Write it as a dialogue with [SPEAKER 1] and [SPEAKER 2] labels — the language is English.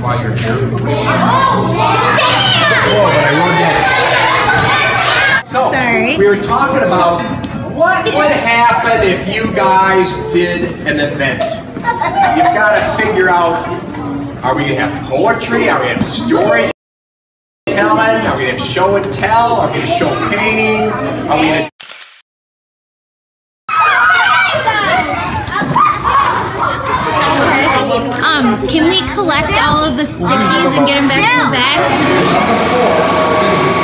[SPEAKER 1] while you're here. So, we were talking about what would happen if you guys did an event. You've got to figure out, are we going to have poetry? Are we going to have storytelling? Are we going to have show and tell? Are we going to show paintings? Are we going to...
[SPEAKER 2] Can we collect all of the stickies and get them back to the bag?